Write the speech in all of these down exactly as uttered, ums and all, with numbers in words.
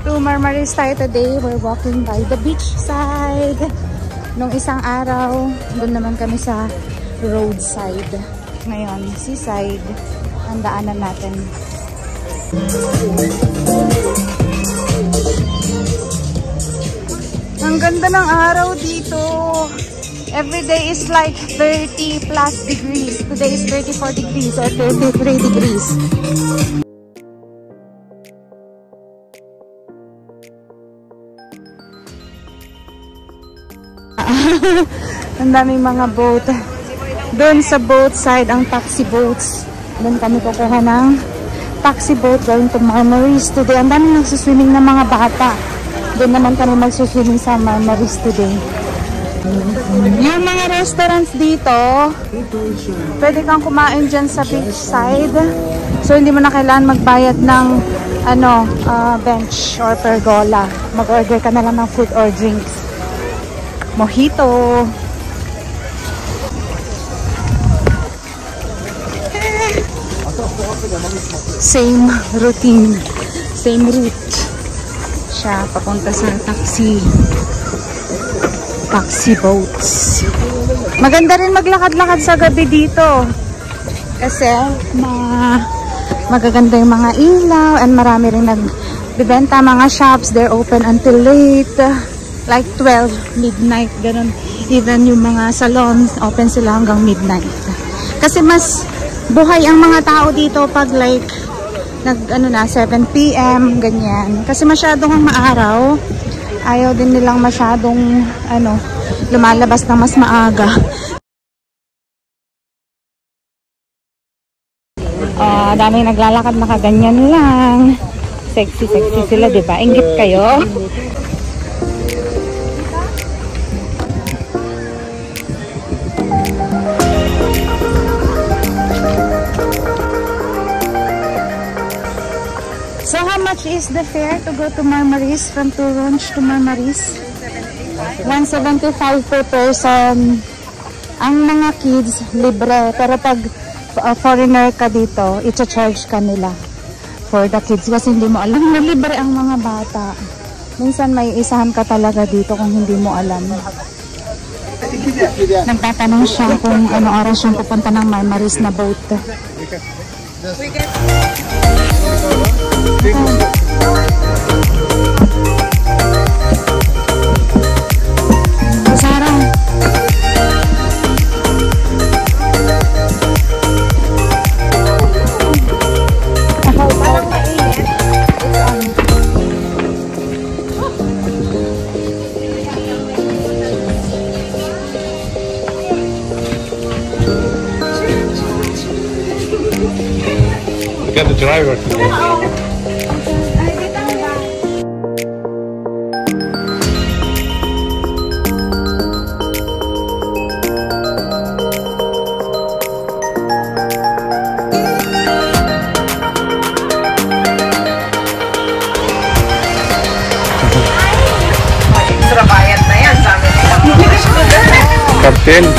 to Marmaris tayo today. We're walking by the beach side. Nung isang araw, doon naman kami sa roadside. Ngayon, seaside. Ang daanan natin. Ang ganda ng araw dito. Every day is like thirty plus degrees. Today is thirty-four degrees or thirty-three degrees. Ang daming mga boat. Doon sa boat side, ang taxi boats. Doon kami kukuha ng taxi boat going to Marmaris today. Ang daming nagsuswimming ng mga bata. Doon naman kami magsuswimming sa Marmaris today. Yung mga restaurants dito, pwede kang kumain dyan sa beach side. So hindi mo na kailangan magbayad ng ano, uh, bench or pergola. Mag-order ka na lang ng food or drinks. Mojito. Same routine. Same route. Siya papunta sa taxi. Taxi boats. Maganda rin maglakad-lakad sa gabi dito. Kasi ma magaganda yung mga ilaw and marami rin nagbibenta mga shops. They're open until late. Like twelve, midnight, ganun. Even yung mga salon, open sila hanggang midnight. Kasi mas buhay ang mga tao dito pag like nag ano na seven p m ganyan. Kasi masyadong maaraw. Ayaw din nilang masyadong ano lumalabas na mas maaga. Ah, uh, daming naglalakad nakaganyan lang. Sexy sexy sila, 'di ba? Inggit kayo. So how much is the fare to go to Marmaris from Turonj to Marmaris? one seventy-five per person. Ang mga kids libre, pero pag uh, foreigner ka dito, i-charge ka nila for the kids kasi hindi mo alam na libre ang mga bata. Minsan may isahan ka talaga dito kung hindi mo alam. Nagtatanong siya kung ano oras siyang pupunta ng Marmaris na boat. Sarah. Parang mainit. Look at the driver today. Extra bayad na yan sa amin. Captain.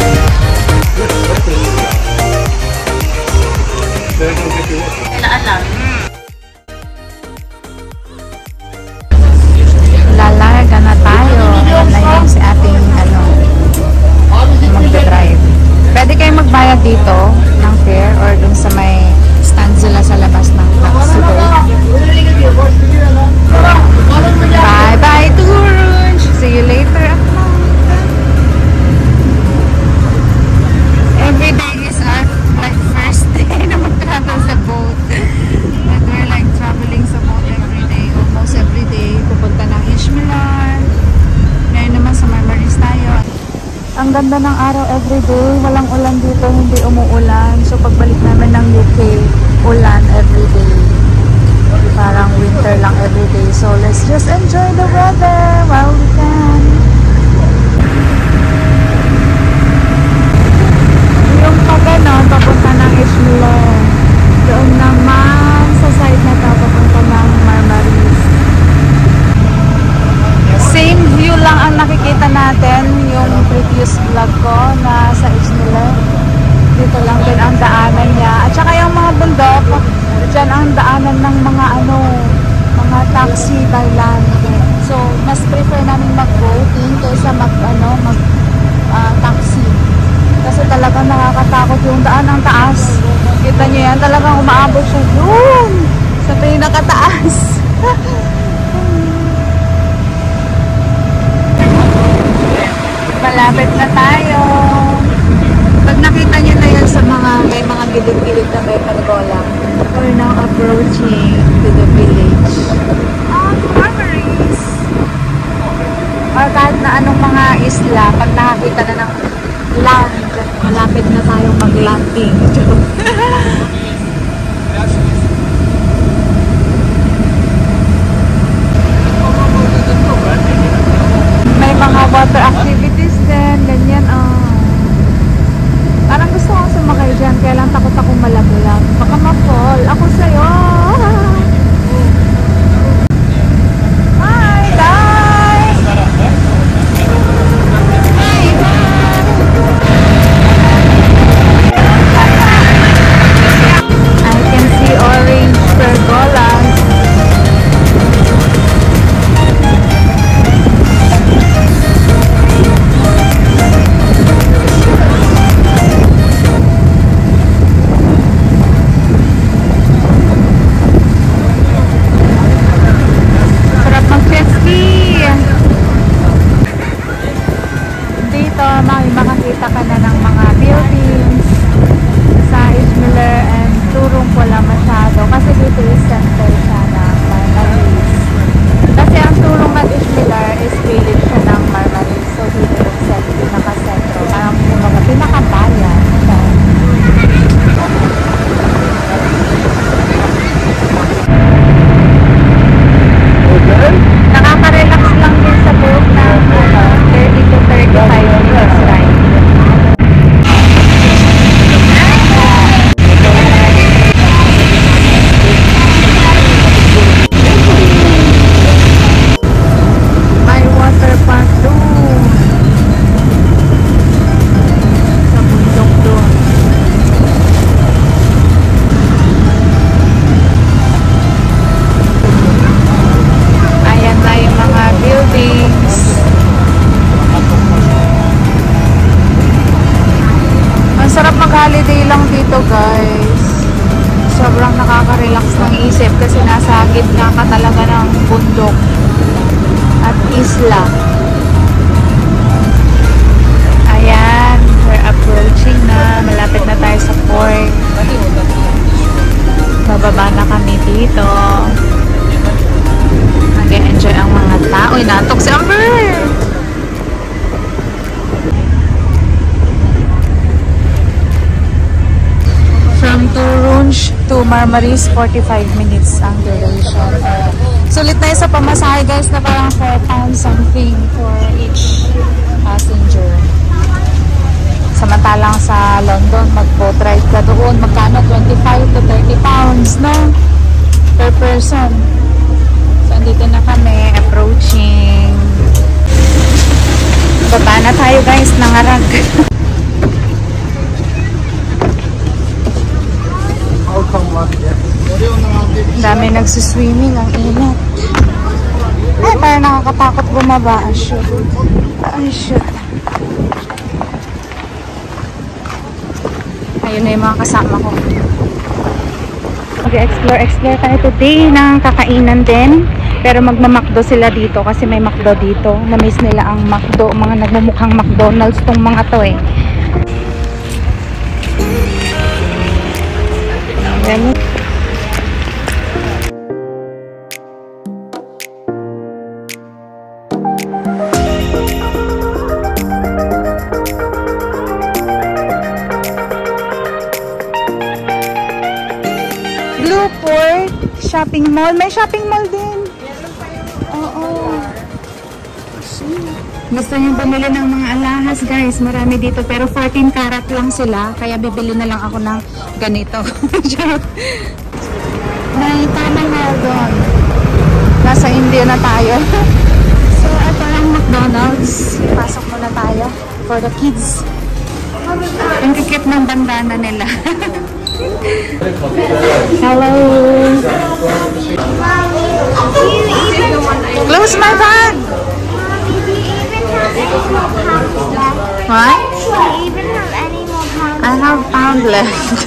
Lalarga na tayo. Na yung si ating ano, magdadrive. Pwede kayo magbayad dito ng fare or dun sa may stand sila sa labas ng taxi boat. Bye bye Turonj! See you later. Every day is our like first day na mag-travel sa boat. And we're like traveling sa boat every day, almost every day. Pupunta ng Ishmilan. Ngayon naman sa Marmaris tayo. Ang ganda ng araw every day. Walang ulan dito, hindi umuulan. So pagbalik namin ng U K, ulan every day. Parang winter lang every day. So let's just enjoy the weather while we can. Yung pag ano, papunta ng Ishmilan. Doon naman sa side na ito, papunta ng Marmaris. Same view lang ang nakikita natin yung previous vlog ko na sa Ishmilan. Dito lang din ang daanan niya. At saka yung mga bundok, dyan ang daanan ng mga ano, mga taxi taxi by land. So, mas prefer namin mag-boating kaysa mag, ano, mag uh, taxi. Kasi talagang nakakatakot yung daan ang taas. Kita nyo yan, talagang umaabot siya yun sa pinakataas. Malapit na tayo. Pag nakita nyo na yan sa mga, may mga gilid-gilid na may pergola. We're now approaching to the village of Marmaris. Or kahit na anong mga isla, pag nakakita na ng land, malapit na tayong mag-landing. May mga water activities din, ganyan oh. Parang gusto kong sumakay dyan, kaya lang takot akong malagulag. Baka ma-fall ako sa'yo. Hi guys! I can see orange pergolas. Makakita ka na ng mga buildings sa Ishmiller and Turong wala masyado kasi dito is center siya ng Marmaris. Kasi ang Turong at Ishmiller is village siya ng Marmaris. So dito yung set, pinaka-sentro. Parang mga pinaka-bayan siya. Nakaka-relax lang din sa boat na thirty to thirty-five minutes ride. May water park doon. Sa bundok doon. Ayan na yung mga buildings. Ang sarap mag-holiday lang dito guys. Sobrang nakaka-relax ng isip kasi nasa gitna ka talaga ng bundok at isla. Ayan, we're approaching na. Malapit na tayo sa port. Bababa na kami dito. Nag-enjoy ang mga tao. Inaantok si Amber! From Turunj to Marmaris, forty-five minutes ang duration. Sulit na yun sa pamasahe guys na parang four pounds something for each passenger. Samantalang sa London, mag-boat ride ka doon, magkano? twenty-five to thirty pounds, no? Per person. So, andito na kami, approaching. Baba na tayo guys, nangarag. Dami nagsuswimming, ang inat. Ay, parang nakakatakot bumaba. Ay, shoot. Ay, shoot. Ayun na yung mga kasama ko. Mag-explore, explore tayo today ng kakainan din. Pero magmamakdo sila dito kasi may makdo dito. Na-miss nila ang makdo. Mga nagmumukhang McDonald's tong mga to eh. Ayan. Blueport shopping mall. May shopping mall din. Oo. Gusto niyo bumili ng mga alahas guys. Marami dito pero fourteen karat lang sila. Kaya bibili na lang ako ng ganito. May tamang hall doon. Nasa India na tayo. So ito lang McDonald's. Pasok muna tayo for the kids. Ang kikip ng bandana nila. Hello. who's my bag? What? I have pound left.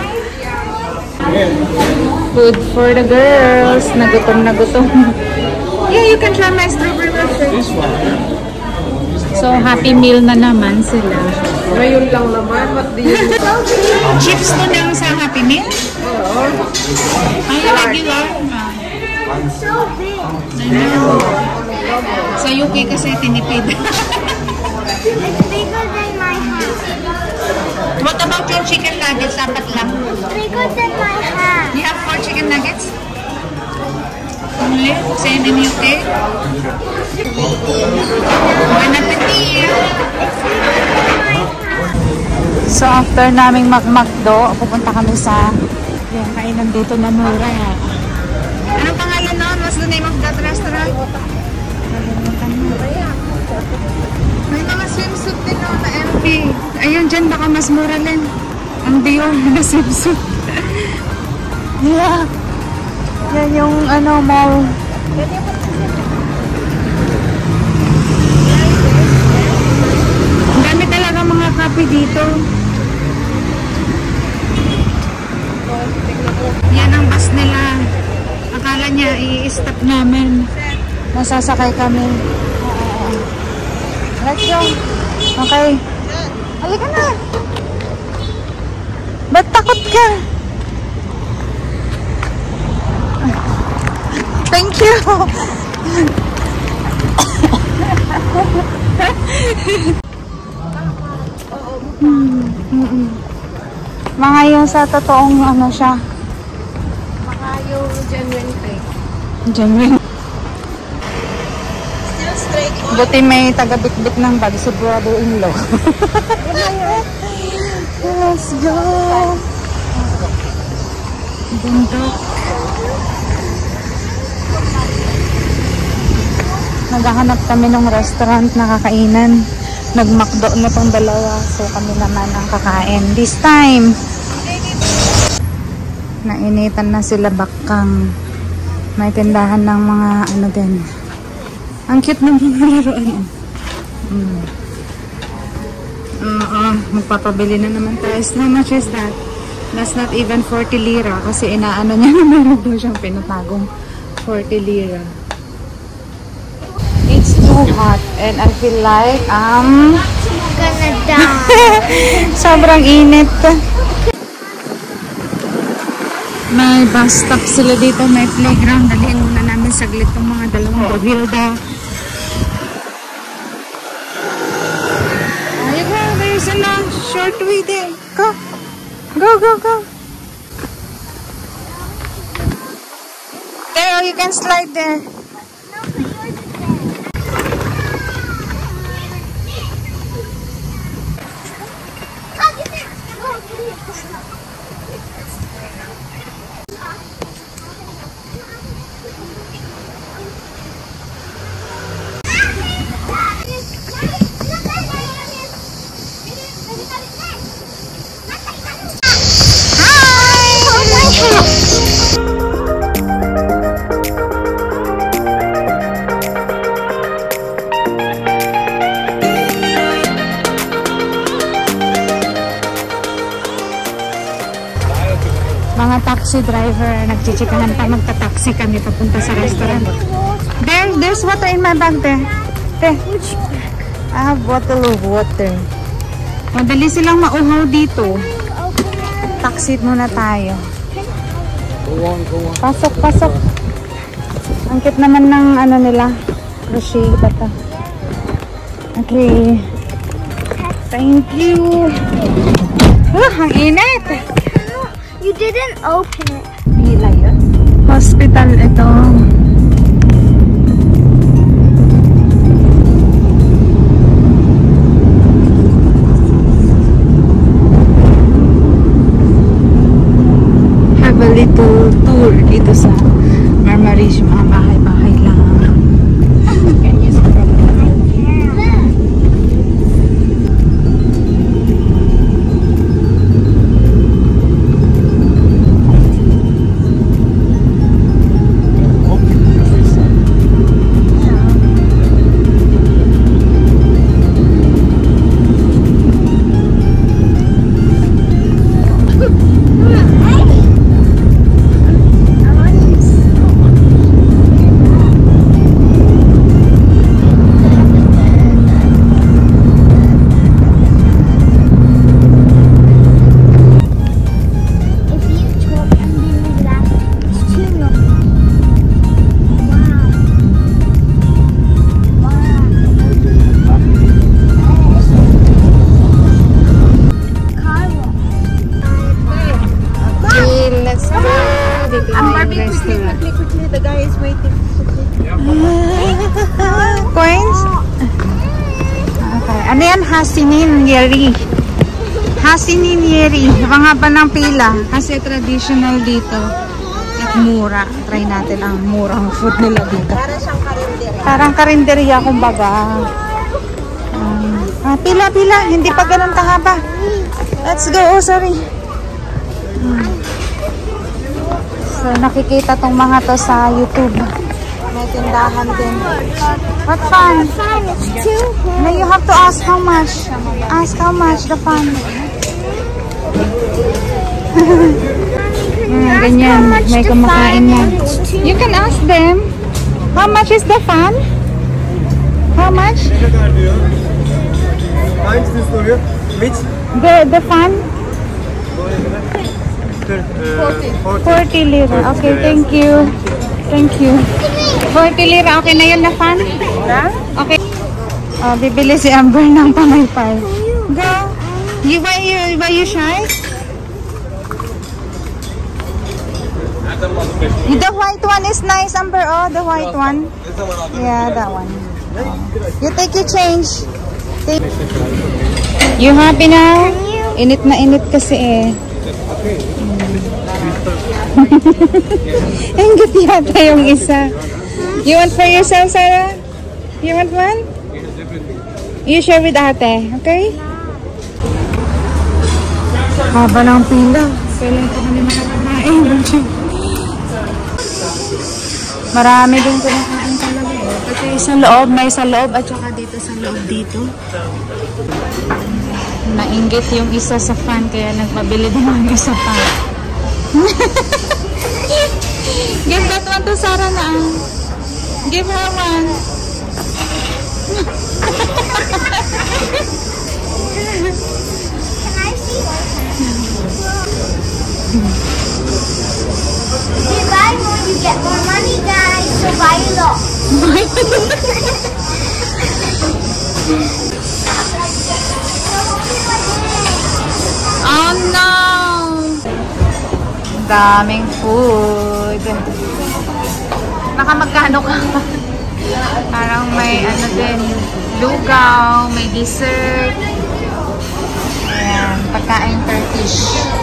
Food for the girls. Nagutom na gutom. Yeah, you can try my strawberry waffle. So, Happy Meal na naman sila. Ngayon lang naman, what do you do? Chips to lang sa Happy Meal? Oo. Ay, regular. So big. I know. Sa U K kasi tinipid. It's bigger than my hand. What about your chicken nuggets? Dapat lang. Bigger than my hand. You have four chicken nuggets? Only? Same in U K? Bon appetit! So after naming mag-McDo, pupunta kami sa yung kainan dito na mura. Anong pangalan nun? What's the name of that restaurant? Nakalimutan mo. May mga swimsuit din no, na M P. Ayun, dyan baka mas mura din. Ang Dior na swimsuit. Yeah. Yan yung ano, mall. Ang dami talaga mga kape dito. Yan ang bus nila. Akala niya i-stop namin. Masasakay kami. Let's go. Okay. Halika na. Ba't takot ka? Thank you. hmm. Mm -mm. Mga yung sa totoong ano siya. Baka yung genuine fake. Genuine. Still straight on. Buti may taga-bit-bit ng bag si brother-in-law. Let's go. Bundok. Naghahanap kami ng restaurant na kakainan. Nag-McDo na tong dalawa. So kami naman ang kakain. This time, nainitan na sila bakang. May tindahan ng mga ano din. Ang cute ng mga laruan. Mm. Uh, uh, magpapabili na naman tayo. How much is that? That's not even forty lira. Kasi inaano niya na meron daw siyang pinatagong forty lira. It's too hot and I feel like um Gonna die. sobrang init. May bus stop sila dito, may playground. Dalhin muna namin saglit ng mga dalawang bagilda. Ay, go, there's a long short way there. Go, go, go, go. There, you can slide there. Mga taxi driver, nagchichikahan pa, magta-taxi kami papunta sa restaurant. There, there's water in my bag there. There. I have bottle of water. Madali silang mauhaw dito. Taxi muna tayo. Pasok, pasok. Ang cute naman ng ano nila. Crochet bata. Okay. Thank you. Ah, ang init. You didn't open it. Hila yun. Hospital ito. Have a little tour dito sa Marmaris. Mga bahay-bahay lang. Can you see from Hasinin Yeri. Hasinin Yeri. Mga pa ng pila. Kasi traditional dito. At mura. Try natin ang murang food nila dito. Para siyang karinderya. Parang karinderya kumbaga. Um, ah, pila, pila. Hindi pa ganun kahaba. Let's go. Oh, sorry. Hmm. So, nakikita tong mga to sa YouTube. May tindahan din. What fun? No, you have to ask how much. Ask how much the fun. Hmm, ganyan. May kumakain na. You can ask them. How much is the fun? How much? Which? The the fun? forty lira. Okay, thank you. Thank you. forty lira. Okay na yun na fun? Okay. Oh, bibili si Amber ng pamaypay. Go. You why you why you shy? The white one is nice, Amber. Oh, the white one. Yeah, that one. You take your change. Take. You happy now? Init na init kasi eh. Ingit yata yung isa. You want for yourself, Sarah? You want one? You share with ate, okay? Haba ng pila. Kailan pa kami makakain? Marami din kumakain talaga. Kasi sa loob, may sa loob at saka dito sa loob dito. Nainggit yung isa sa fan kaya nagpabili din ang isa pa. Give that one to Sarah na. Give her one. Can I see? You buy more, you get more money, guys. So buy a lot. Oh no! Daming food. Baka magkano ka? Parang may ano din, lugaw, may dessert. Ayan, pagkain Turkish.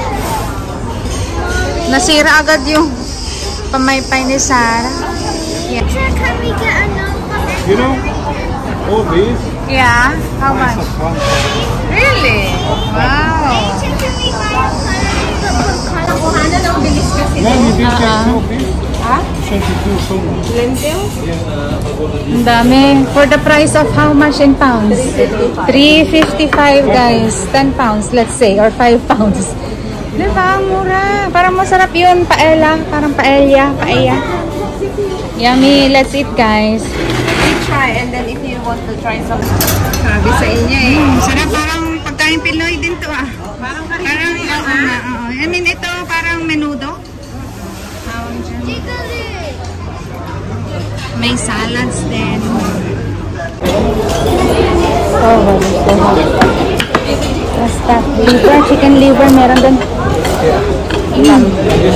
Nasira agad yung pamaypay ni Sarah. Yeah. Sure, can we get another? You know, all these. Yeah? How much? Really? Wow! Can we buy color? Nakuhanan ang bilis kasi. Yeah, you did take Uh-uh. so big. Ha? twenty-two so much. Lentils? Ang dami. For the price of how much in pounds? three fifty-five guys. ten pounds, let's say. Or five pounds. Diba? Ang mura. Parang masarap yun. Paella. Parang paella. Paella. Yummy. Let's eat guys. Try and then if you want to try some, sabi sa inyo eh. Mm, sarap. Parang pagkain Pinoy din to ah. Parang Parang, karinderya oo nga, oo. I mean, ito parang menudo. May salads din. Oh, what is that? What's that? Liver, chicken liver, meron din. Mm.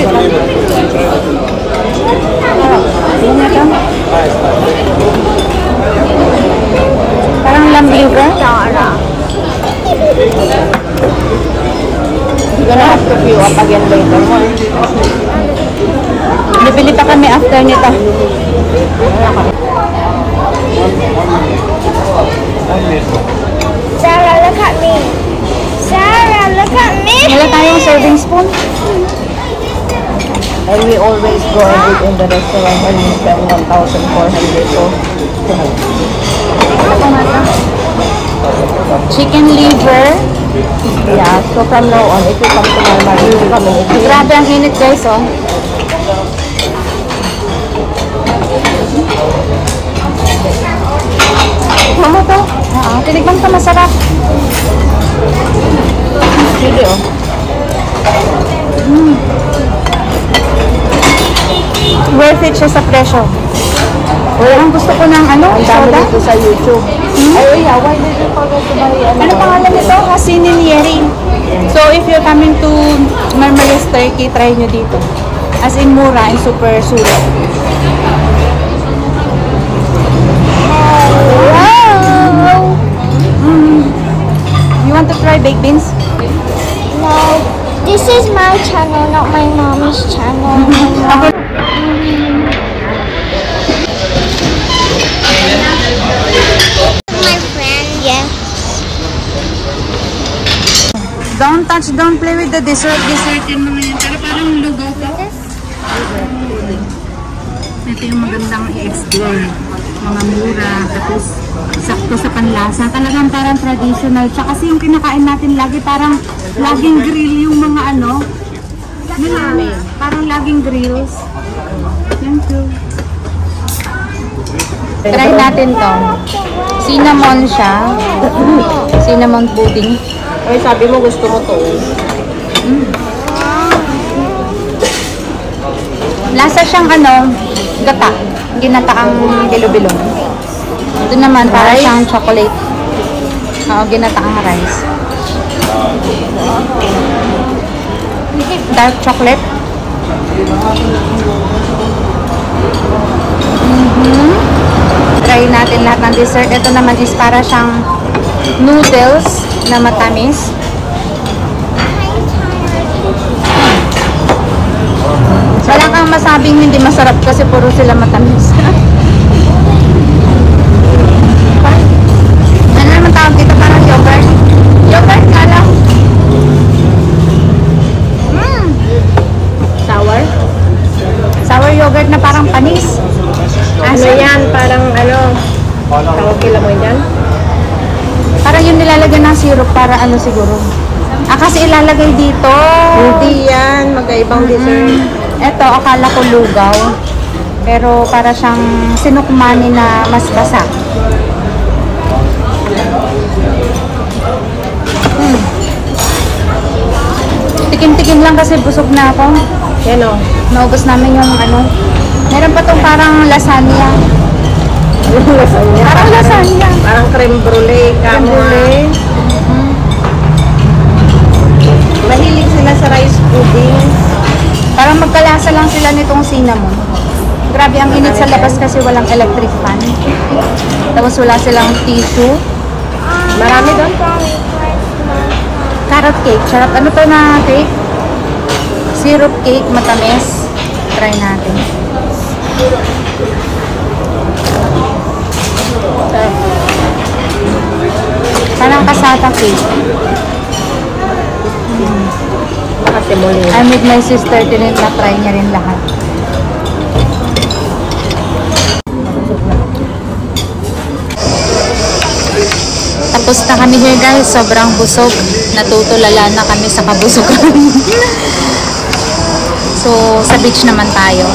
Ano nga ito? Parang lamb liver? You're gonna have to queue up again later. Bibili pa kami after nito. Sarah, look at me. Sarah, look at me. Wala tayong serving spoon. And we always go and eat in the restaurant and we spend one thousand four hundred so. Chicken liver. Yeah, so from now on, if you come to my mother, you come and eat. Grabe ang init guys, oh. Tikman mo to. Oo, tinikman to, masarap. Really, oh. Mm. Worth it siya sa presyo. Ang gusto ko ng ano, Ang dami soda. dito sa YouTube. Ay, yeah, why did you forget to buy ano? Ano pangalan nito? Hasinin Yeri. So, if you're coming to Marmaris, Turkey, try nyo dito. As in mura and super sulit. Wow! Mm. Philippines? No, this is my channel, not my mommy's channel. My mom. My friend, yeah. Don't touch, don't play with the dessert. Dessert yung mga yan. Pero parang lugaw pa. Ito yung magandang i-explore. Mga mura. Tapos, sakto sa panlasa. Talagang parang traditional. Tsaka kasi yung kinakain natin lagi, parang laging grill yung mga ano. Marami. Parang laging grills. Thank you. Try natin to. Cinnamon siya. Cinnamon pudding. Ay, sabi mo gusto mo to. Mm. Lasa siyang ano, gata. Ginataang bilo-bilong. Ito naman, para Rice? siyang chocolate. Oo, ginataang rice. Dark chocolate. Mm-hmm. Try natin lahat ng dessert. Ito naman is para siyang noodles na matamis. Wala kang masabing hindi masarap kasi puro sila matamis. Ano naman tawag dito? Parang yogurt? Yogurt nga lang. Mm. Sour? Sour yogurt na parang panis. Ano yan? Parang ano? Tawag kila mo yan? Parang yung nilalagay ng syrup para ano siguro. Ah, kasi ilalagay dito. Hindi yan. Magkaibang dessert. Ito, akala ko lugaw. Pero para siyang sinukmani na mas basa. Hmm. Tikim-tikim lang kasi busog na ako. Yan o. Naubos namin yung ano. Meron pa tong parang lasagna. Yung lasagna. Parang lasagna. Parang creme brulee. Creme brulee. Hmm. Mahilig sila sa rice pudding. Parang magkalasa lang sila nitong cinnamon. Grabe ang init sa labas kasi walang electric fan. Tapos wala silang tissue. Marami doon. Carrot cake. Sarap. Ano to na cake? Syrup cake. Matamis. Try natin. Sarap. Parang kasata cake. Hmm. Kasi muli. I'm with my sister. Tinit na try niya rin lahat. Tapos na kami here guys. Sobrang busog. Natutulala na kami sa kabusugan. So, sa beach naman tayo.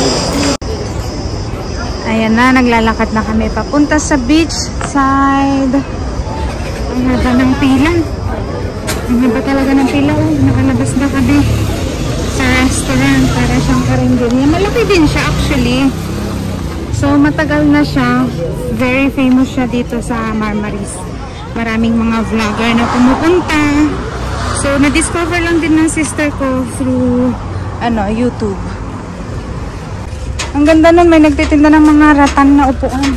Ayan na. Naglalakad na kami papunta sa beach side. Ang haba ng pila. Ang haba talaga ng pila. Oh. Nakalabas na kami sa restaurant para siyang karinderya. Malaki din siya actually. So, matagal na siya. Very famous siya dito sa Marmaris. Maraming mga vlogger na pumupunta. So, na-discover lang din ng sister ko through ano, YouTube. Ang ganda nun. May nagtitinda ng mga rattan na upuan.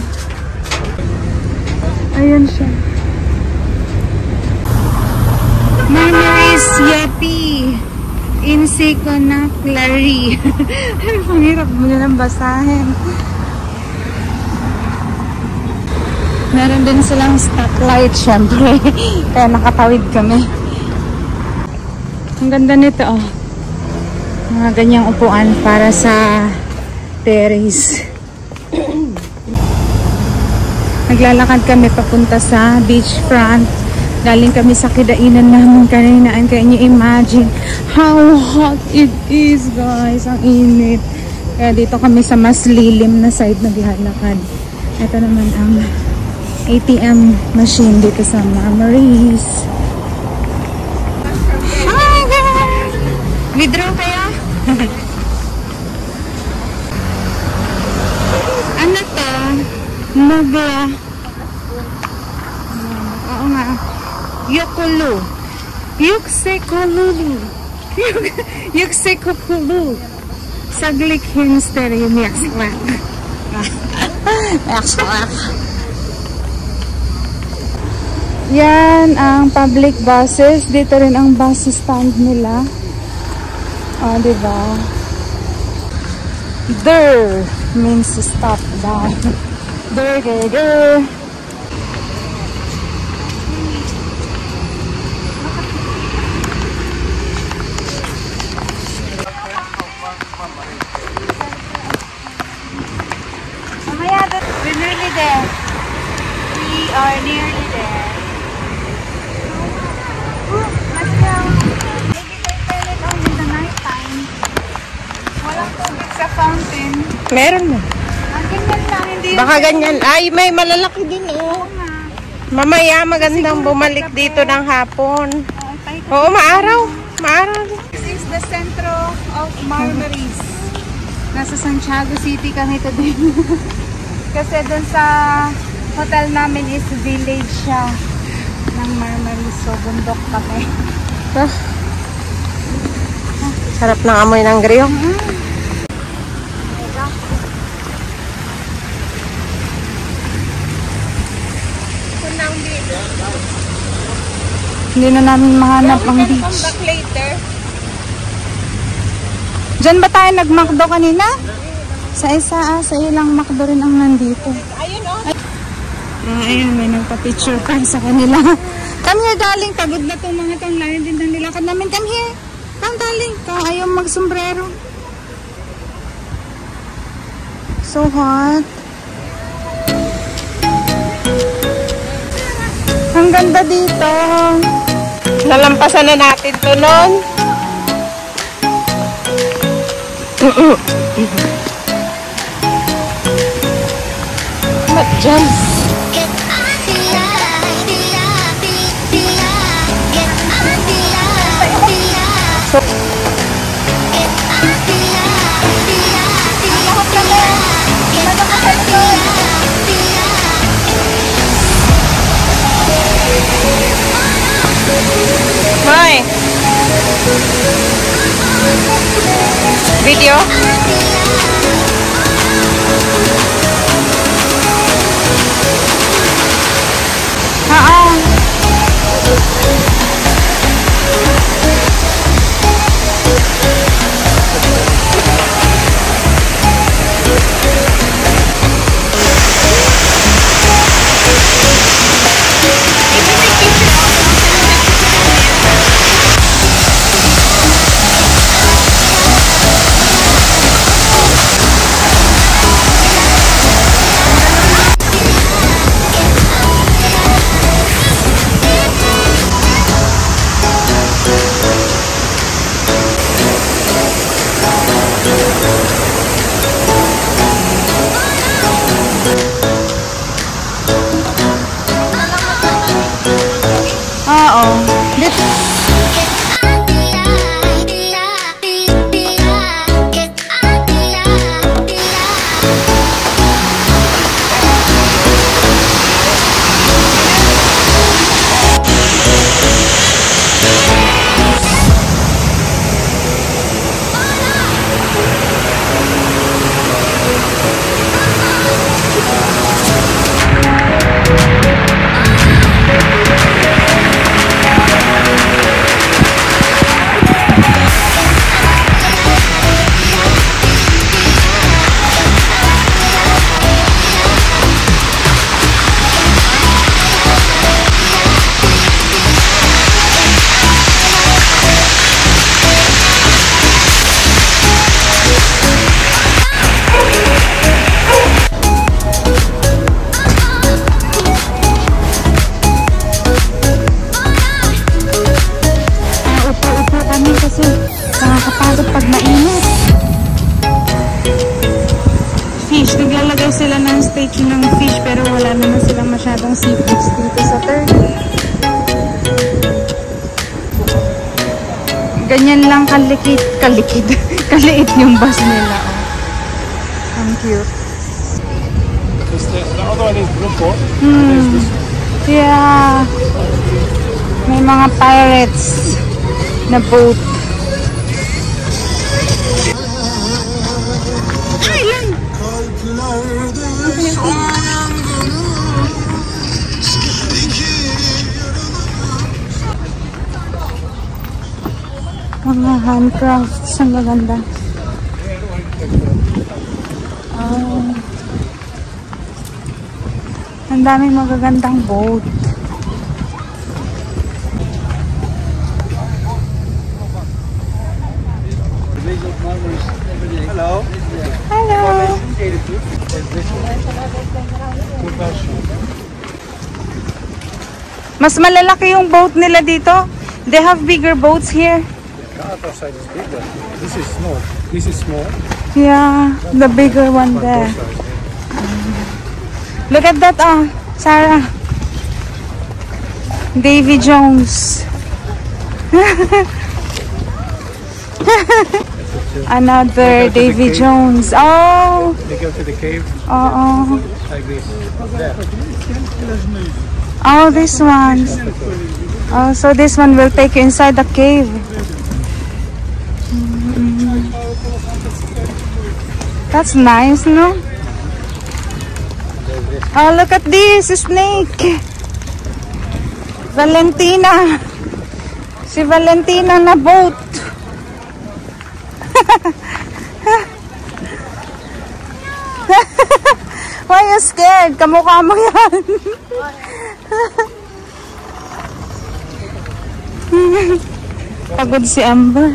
Ayan siya. Marmaris Yapi Insiko na Clary. Ay, panghirap mo nang basahin. Meron din silang stoplight, syempre. Kaya nakatawid kami. Ang ganda nito, oh. Mga ganyang upuan para sa terrace. Naglalakad kami papunta sa beachfront. Galing kami sa kidainan namin kanina. And can you imagine how hot it is, guys? Ang init. Kaya dito kami sa mas lilim na side naglalakad. Ito naman ang A T M machine dito sa Marmaris. Hi guys! Withdraw kayo? Ano to? Mugla. Oo nga. Yokulu. Yuksekululu. Yuksekukulu. Saglik hinster yung yakswak. Yakswak. Yan ang public buses. Dito rin ang bus stand nila. O, oh, diba? Der means stop down. Der, der, der. Mamaya, we're nearly there. We are nearly there. Oh, let's go. Maybe they turn it on in the night time. Walang tubig sa fountain. Meron na. Ang ganyan lang, hindi Baka ganyan. Ay, may malalaki din oh. Mamaya magandang bumalik dito ng hapon. Oo, maaraw. Maaraw. This is the centro of Marmaris. Nasa Santiago City kami today. Kasi dun sa hotel namin is village siya ng Marmaris. So, bundok kami. Ah. Sarap ng amoy ng griyo. Hindi na namin mahanap ang beach. Diyan ba tayo nag-McDo kanina? Sa isa, ah, sa ilang McDo rin ang nandito. Ayun, oh. Ah, ayun, may nagpa-picture pa sa kanila. Come here, darling. Pagod na itong mga itong layo din ng nilakad namin. Come here. Come, darling. Ikaw ayaw mag-sombrero. So hot. Ang ganda dito. Nalampasan na natin to nun. Mat dyan. Hoy! Video? Oo. statue ng fish pero wala naman silang masyadong seafoods dito sa Turkey. Ganyan lang kalikit, kalikid, kaliit yung bus nila. Oh. Ang cute. The other one is blue port. Hmm. Yeah. May mga pirates na boat. Ay, lang! handcrafts. Ang gaganda. Oh. Ang daming magagandang boat. Hello. Hello. Mas malalaki yung boat nila dito. They have bigger boats here. The other side is bigger. This is small. This is small. Yeah, the bigger one there. Look at that, ah, Sarah. Davy Jones. Another Davy Jones. Oh. They go to the cave Oh. like this. There. Oh, this one. Oh, so this one will take you inside the cave. Mm-hmm. That's nice, no? Oh, look at this snake. Valentina. Si Valentina na boat. Why are you scared? Kamukha mo yan. Pagod si Amber.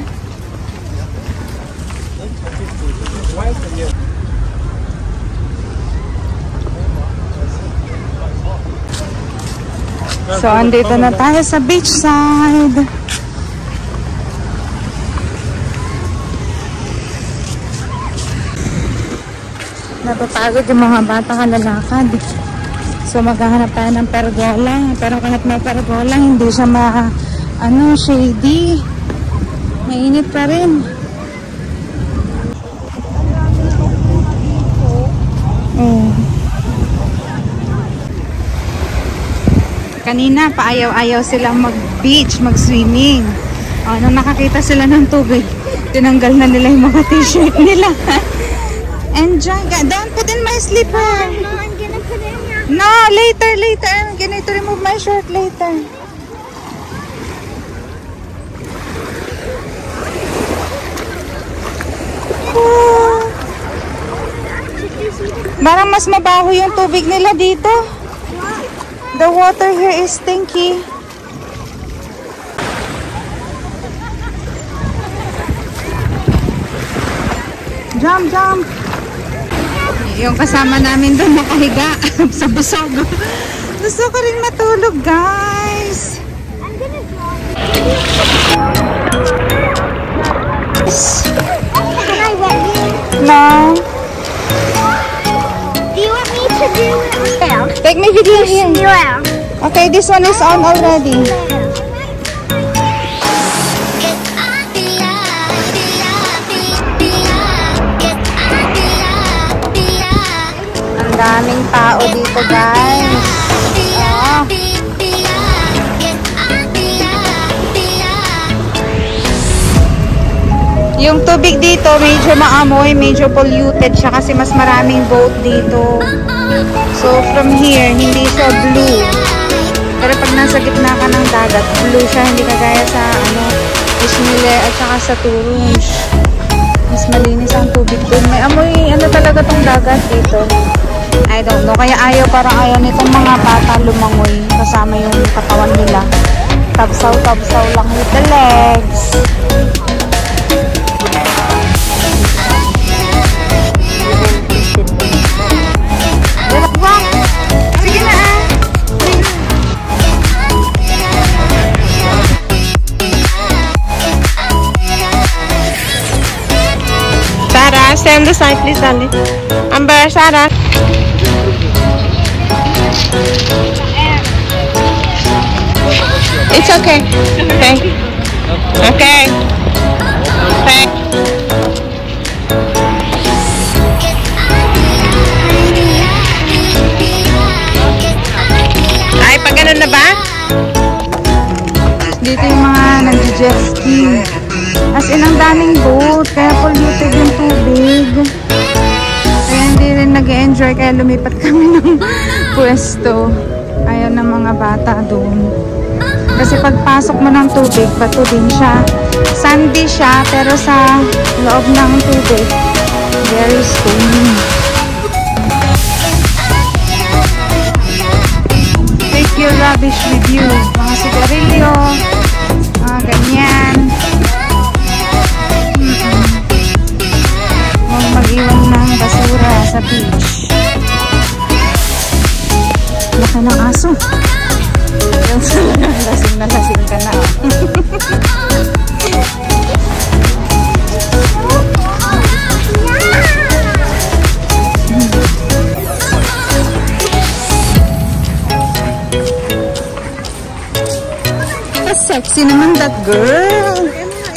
So, andito na tayo sa beachside. Napapagod yung mga bata kalalakad. So, maghahanap tayo ng pergola. Pero kahit may pergola, hindi siya ma, ano, shady. Mainit pa rin. Oh. Kanina, paayaw-ayaw silang mag-beach, mag-swimming. Oh, nung nakakita sila ng tubig, tinanggal na nila yung mga t-shirt nila. Enjoy. Don't put in my slipper. No, I'm gonna put it in here. No, later, later. I'm gonna to remove my shirt later. Oh. Parang mas mabaho yung tubig nila dito. The water here is stinky. Jump, jump. Yung kasama namin doon nakahiga sa busog. Gusto ko rin matulog, guys. I'm gonna draw. Can I wet you? No. Do you want me to do it? Yeah. Take me video here. Yeah. Okay, this one is on already. Ang daming tao dito, guys. Oh. Yung tubig dito, medyo maamoy, medyo polluted siya kasi mas maraming boat dito. So, from here, hindi siya blue. Pero pag nasa gitna ka ng dagat, blue siya, hindi kagaya sa, ano, Ismile at saka sa Turunj. Mas malinis ang tubig dun. May amoy, ano talaga tong dagat dito. I don't know. Kaya ayaw, parang ayaw nitong mga bata lumangoy kasama yung katawan nila. Tabsaw-tabsaw lang with the legs. Sige na ah. Sarah, stay on the side, please, darling. Amber, Sarah. It's okay. Okay. Okay. Okay. Ay, pag ganun na ba? Dito yung mga nag-jet ski. As in, ang daming boat. Kaya polluted yung tubig. Kaya hindi rin nag-enjoy. Kaya lumipat kami ng pwesto. Ayaw ng mga bata doon. Kasi pagpasok mo ng tubig, bato din siya. Sandy siya, pero sa loob ng tubig, very stony. Take your rubbish with you. Mga sigarilyo, mga ganyan. Mm-mm. Huwag mag-iwan ng basura sa beach. Laki ng aso. Yung lasing na lasing ka na. Sexy naman that girl.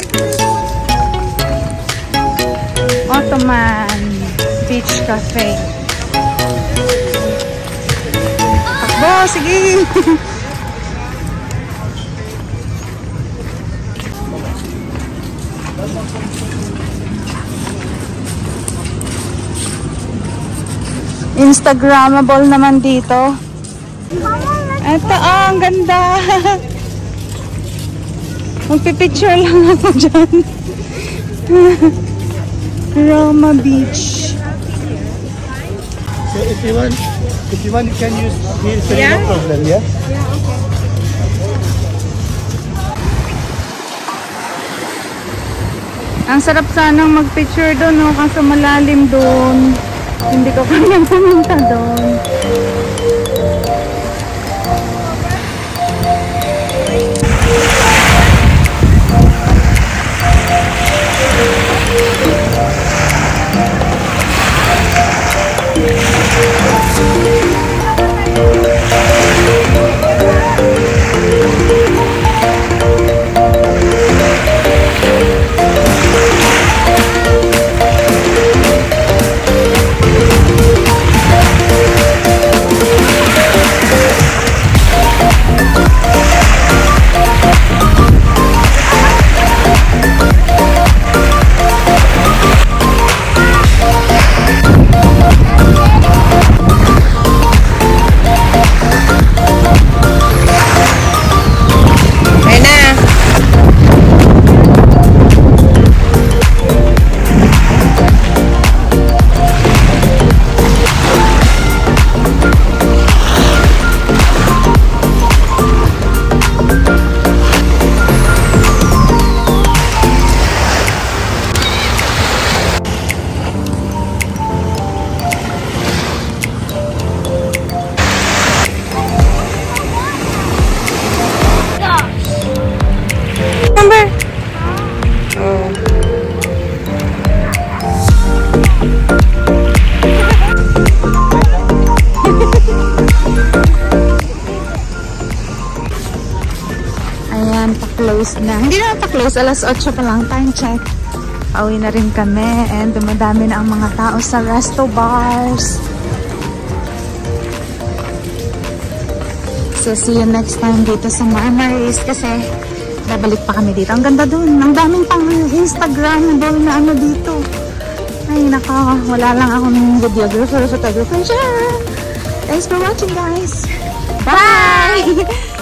Ottoman Beach Cafe. Takbo, sige. Instagrammable naman dito. Ito, oh, ang ganda. Magpipicture lang ako dyan. Roma Beach. So if you want, if you want, you can use here. So yeah? No problem, yeah. Yeah, okay. Ang sarap sanang magpicture doon, no? Kaso malalim doon. Hindi ko kanyang pumunta doon. Pa-close na. Hindi na pa-close. Alas otso pa lang. Time check. Pauwi na rin kami. And dumadami na ang mga tao sa resto bars. So, see you next time dito sa Marmaris. Kasi, babalik pa kami dito. Ang ganda dun. Ang daming pang Instagram na ano dito. Ay, naka. Wala lang akong videographer, photographer. Sure. Thanks for watching, guys. Bye!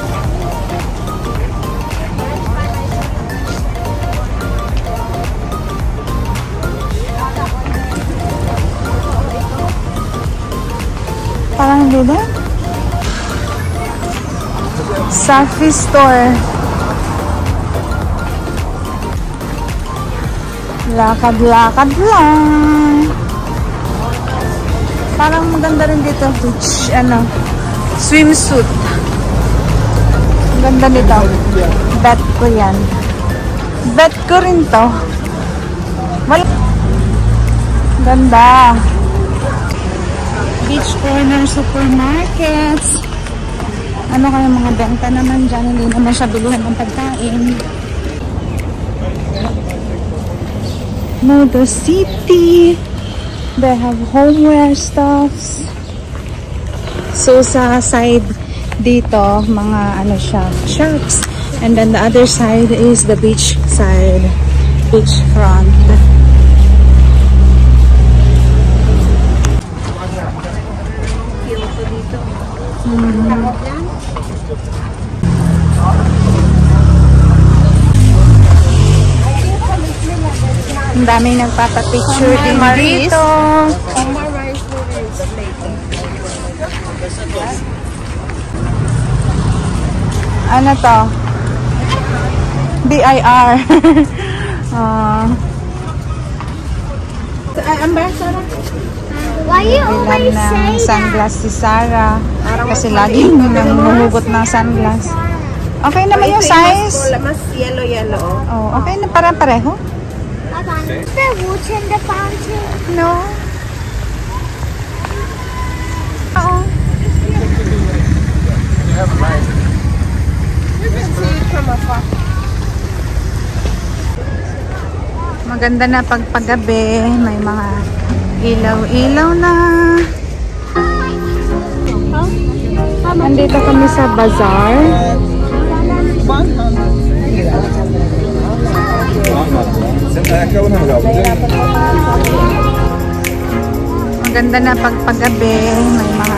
Parang hindi na. Safi Store. Lakad-lakad lang. Parang maganda rin dito. Beach, ano, swimsuit. Ang ganda nito. Bet ko yan. Bet ko rin to. Wala. Ganda. Beach Corner Supermarkets. Ano kaya mga benta naman dyan? Hindi naman siya bilihan ng pagkain. Motor City. They have homeware stuffs. So sa side dito, mga ano siya, shops. And then the other side is the beach side. Beach front. Mm-hmm. Ang daming nagpapapicture din Maris. dito. Ano to? B I R. uh, Why you Ilan always ng say that? sunglass si Sarah. Kasi laging nanguhugot ng sunglass. Okay naman yung size. Mas yellow-yellow. Oh, okay na parang pareho. Is there water in the fountain? No. Oo. Maganda na pagpagabi. May mga ilaw-ilaw na. Nandito kami sa bazaar. Maganda na pagpagabi. May mga